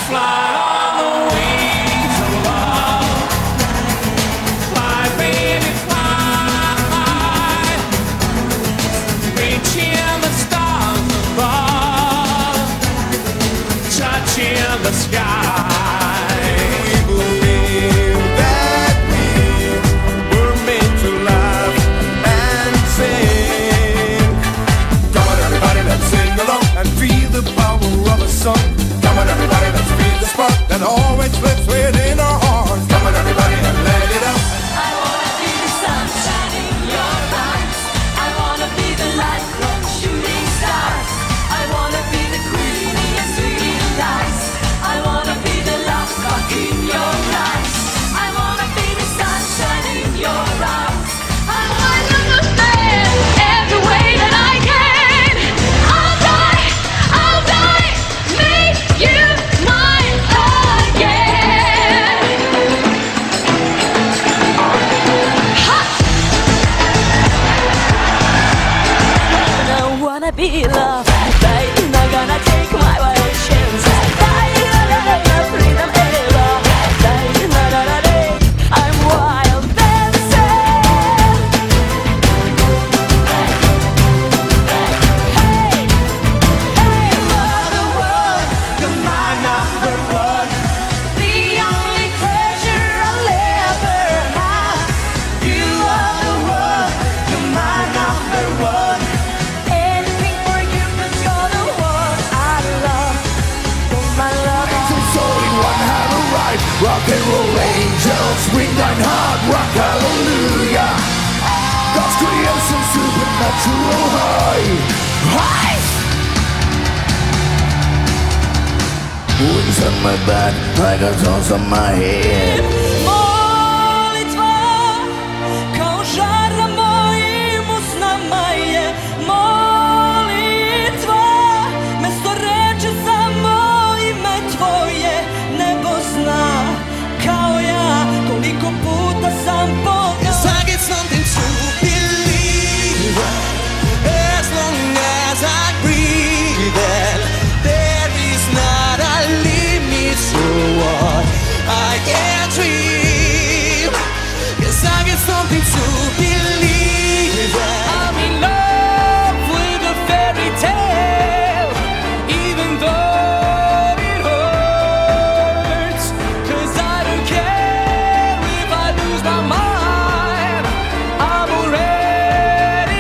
fly on the wings of love. Fly, baby, fly. Reaching the stars above, touching the sky. Come on everybody, let's feel the spark that always flips within our hearts. Come on everybody and let it out. I wanna be the sunshine in your eyes. I wanna be the light from shooting stars. I wanna be the queenie and sweetie lies. I wanna be the love spark in your eyes. I wanna be the sunshine in your eyes. I wanna understand every way that I can. I'll die, make you mine again. Ha! I wanna be loved. I'm not gonna take my wild chance. Freedom ever. I'm wild dancing. Hey, mother world, you're my number one. The only treasure I'll ever have. You are the world, you're my number one. Anything for you 'cause you're the one I love. You're my love. It's only one have arrived. Rock and roll angels, swing thine heart, rock hallelujah. God's creation, supernatural high. High! Wings on my back, like a toss on my head. Molitva kao žar na mojim usnama je. Molitva mesto reči samo ime tvoje. Nebo zna kao ja koliko puta sam pogao. I get something to believe as long as I breathe, and there is not a limit to what I can dream. Yes, I get something to believe. I'm in love with a fairy tale, even though it hurts. 'Cause I don't care if I lose my mind, I'm already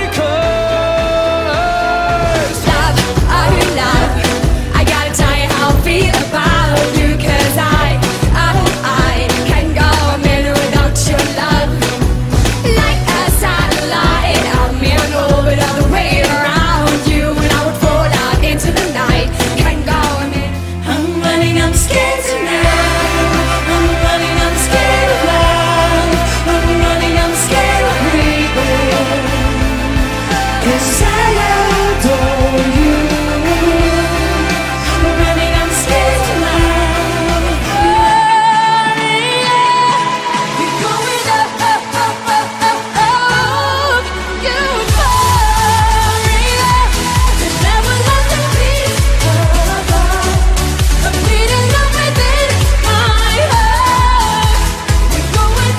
cursed. Love, are you love? I gotta tell you how I feel about you. 'Cause I can go a minute without your love. Like a satellite, I'm in orbit all the way around you. And I would fall out into the night. Can go a minute. I'm running, I'm scared tonight. I'm running, I'm scared of love. I'm running, I'm scared of breathing. 'Cause I adore you. I'm running, I'm scared tonight. You're going up, euphoria. There's never nothing beats above. I'm beating up within my heart. You're going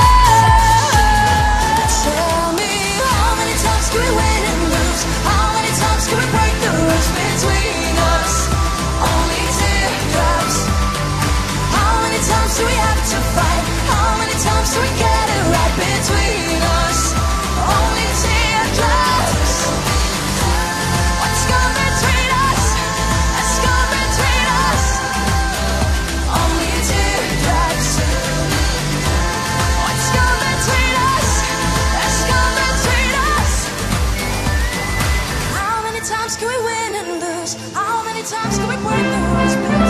up. Tell me, how many times can we win and lose? How many times can we break the rules between us? Only teardrops. How many times do we have to fight? How many times do we get it right between us? Only teardrops. What's gone between us? What's gone between us? Only teardrops. What's gone between us? What's gone between us? How many times can we win and lose? How many times can we break the rules?